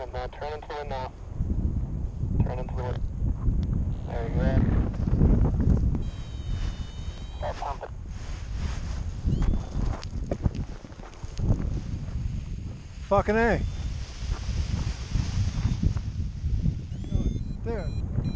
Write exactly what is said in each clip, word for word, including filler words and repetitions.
wind. Now turn into the wind now. Turn into the wind. There you go. Start pumping. Fucking A. There.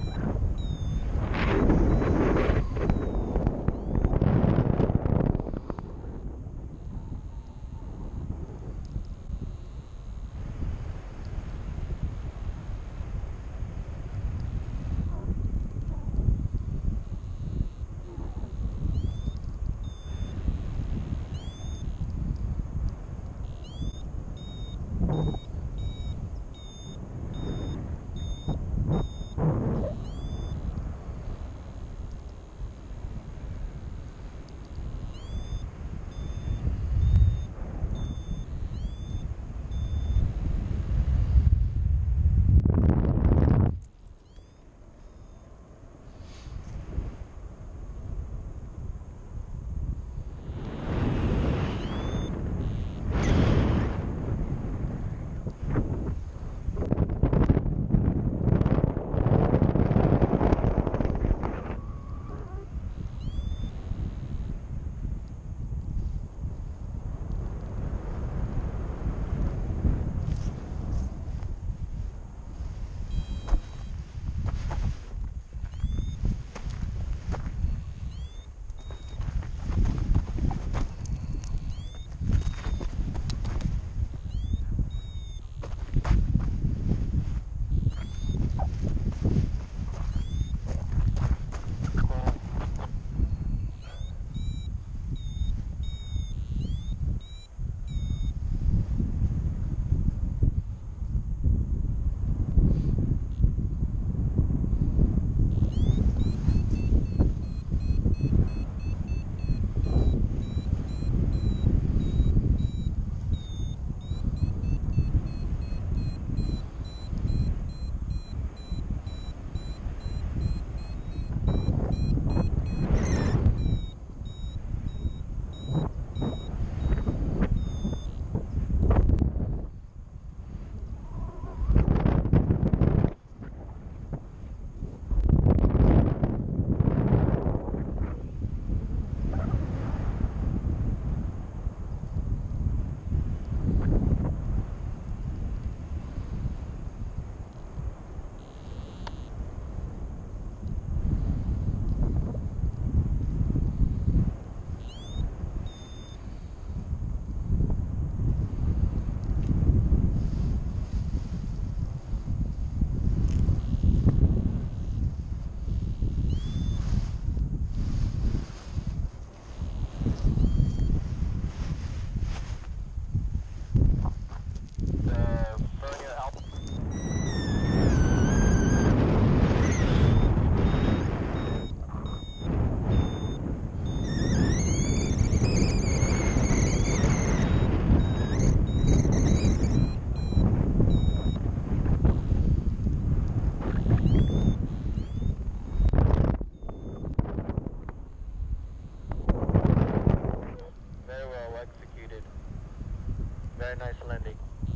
Very nice landing.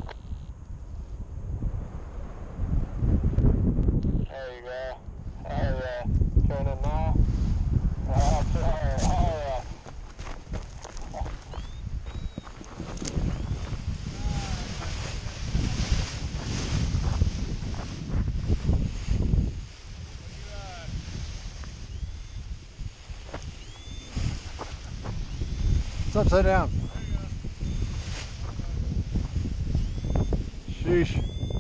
There you go. Oh yeah. Turn it now. Oh, sorry. Oh yeah. It's upside down. Sheesh.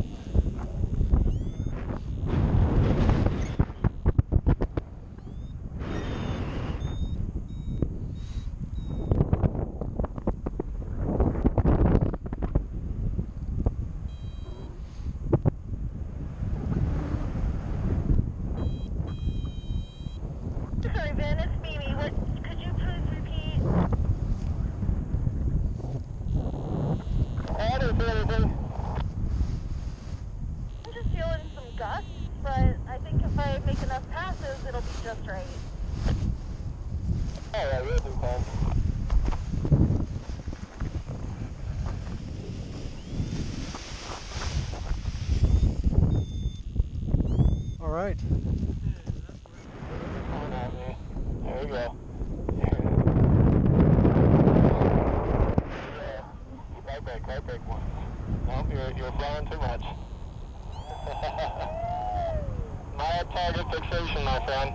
Sorry, Ben, it's Mimi. What, could you please repeat? I didn't see anything. right. Coming at me. There we go. Right brake, right brake once. Nope, you're, you're flying too much. My target fixation, my friend.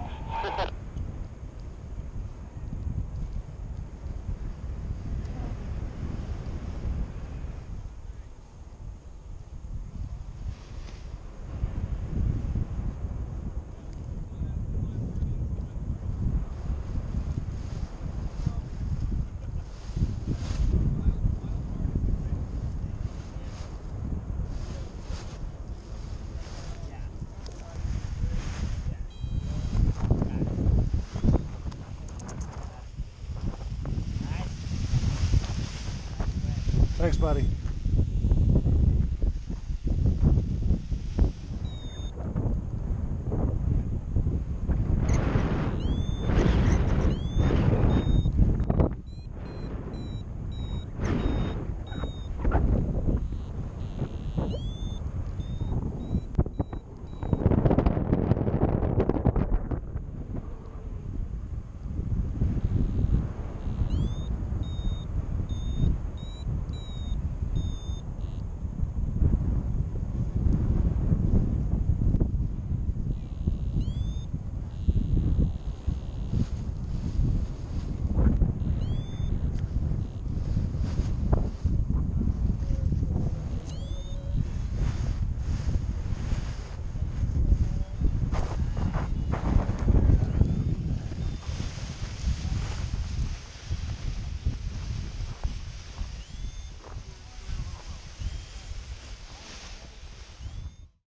Thanks, buddy.